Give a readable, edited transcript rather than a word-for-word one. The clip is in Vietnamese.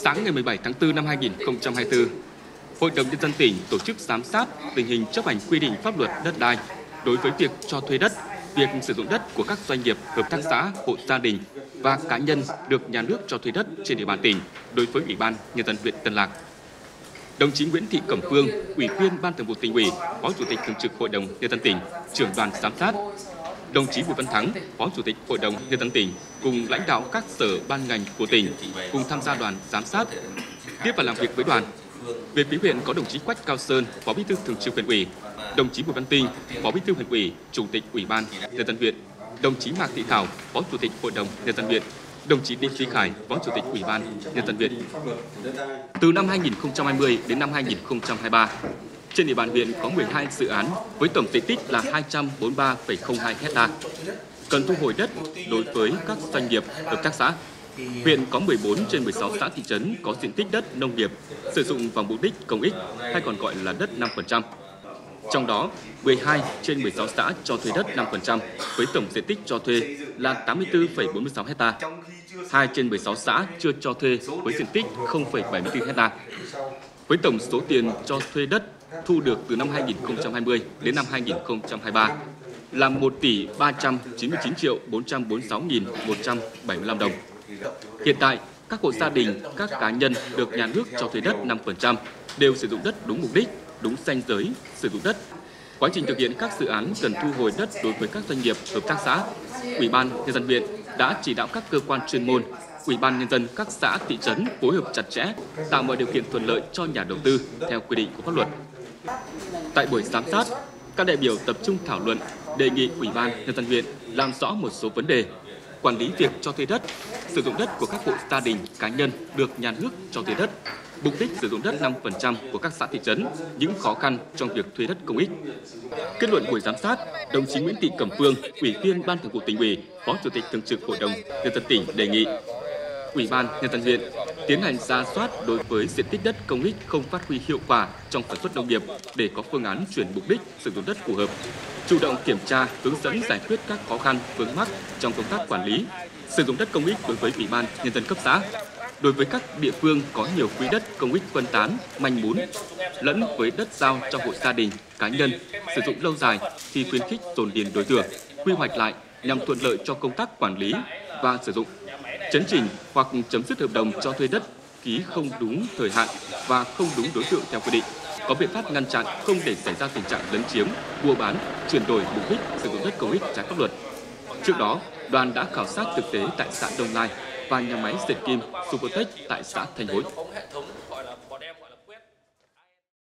Sáng ngày 17 tháng 4 năm 2024, Hội đồng Nhân dân tỉnh tổ chức giám sát tình hình chấp hành quy định pháp luật đất đai đối với việc cho thuê đất, việc sử dụng đất của các doanh nghiệp, hợp tác xã, hộ gia đình và cá nhân được nhà nước cho thuê đất trên địa bàn tỉnh đối với Ủy ban Nhân dân huyện Tân Lạc. Đồng chí Nguyễn Thị Cẩm Phương, Ủy viên Ban Thường vụ Tỉnh ủy, Phó Chủ tịch Thường trực Hội đồng Nhân dân tỉnh, trưởng đoàn giám sát. Đồng chí Bùi Văn Thắng, Phó Chủ tịch Hội đồng Nhân dân tỉnh cùng lãnh đạo các sở ban ngành của tỉnh cùng tham gia đoàn giám sát. Tiếp và làm việc với đoàn, về phía huyện có đồng chí Quách Cao Sơn, Phó Bí thư Thường trực Huyện ủy, đồng chí Bùi Văn Tinh, Phó Bí thư Huyện ủy, Chủ tịch Ủy ban Nhân dân huyện, đồng chí Mạc Thị Thảo, Phó Chủ tịch Hội đồng Nhân dân huyện, đồng chí Đinh Duy Khải, Phó Chủ tịch Ủy ban Nhân dân huyện. Từ năm 2020 đến năm 2023, trên địa bàn huyện có 12 dự án với tổng diện tích là 243,02 ha. Cần thu hồi đất đối với các doanh nghiệp, hợp tác xã. Huyện có 14 trên 16 xã thị trấn có diện tích đất nông nghiệp sử dụng vào mục đích công ích hay còn gọi là đất 5%. Trong đó, 12 trên 16 xã cho thuê đất 5% với tổng diện tích cho thuê là 84,46 ha. 2 trên 16 xã chưa cho thuê với diện tích 0,74 ha. Với tổng số tiền cho thuê đất thu được từ năm 2020 đến năm 2023 là 1 tỷ 399 triệu 446.175 đồng. Hiện tại, các hộ gia đình, các cá nhân được nhà nước cho thuê đất 5% đều sử dụng đất đúng mục đích, đúng ranh giới sử dụng đất. Quá trình thực hiện các dự án cần thu hồi đất đối với các doanh nghiệp, hợp tác xã. Ủy ban Nhân dân huyện đã chỉ đạo các cơ quan chuyên môn, Ủy ban Nhân dân các xã, thị trấn phối hợp chặt chẽ, tạo mọi điều kiện thuận lợi cho nhà đầu tư theo quy định của pháp luật. Tại buổi giám sát, các đại biểu tập trung thảo luận, đề nghị Ủy ban Nhân dân huyện làm rõ một số vấn đề, quản lý việc cho thuê đất, sử dụng đất của các hộ gia đình, cá nhân được nhà nước cho thuê đất, mục đích sử dụng đất 5% của các xã thị trấn, những khó khăn trong việc thuê đất công ích. Kết luận buổi giám sát, đồng chí Nguyễn Thị Cẩm Phương, Ủy viên Ban Thường vụ Tỉnh ủy, Phó Chủ tịch Thường trực Hội đồng Nhân dân tỉnh đề nghị Ủy ban Nhân dân huyện tiến hành rà soát đối với diện tích đất công ích không phát huy hiệu quả trong sản xuất nông nghiệp để có phương án chuyển mục đích sử dụng đất phù hợp, chủ động kiểm tra, hướng dẫn giải quyết các khó khăn vướng mắc trong công tác quản lý, sử dụng đất công ích đối với Ủy ban Nhân dân cấp xã. Đối với các địa phương có nhiều quỹ đất công ích phân tán, manh mún, lẫn với đất giao cho hộ gia đình, cá nhân sử dụng lâu dài thì khuyến khích dồn điền đối tượng, quy hoạch lại nhằm thuận lợi cho công tác quản lý và sử dụng. Chấn chỉnh hoặc chấm dứt hợp đồng cho thuê đất ký không đúng thời hạn và không đúng đối tượng theo quy định. Có biện pháp ngăn chặn không để xảy ra tình trạng lấn chiếm, mua bán, chuyển đổi mục đích sử dụng đất công ích trái pháp luật. Trước đó, đoàn đã khảo sát thực tế tại xã Đông Lai và nhà máy dệt kim Supertech tại xã Thanh Hối.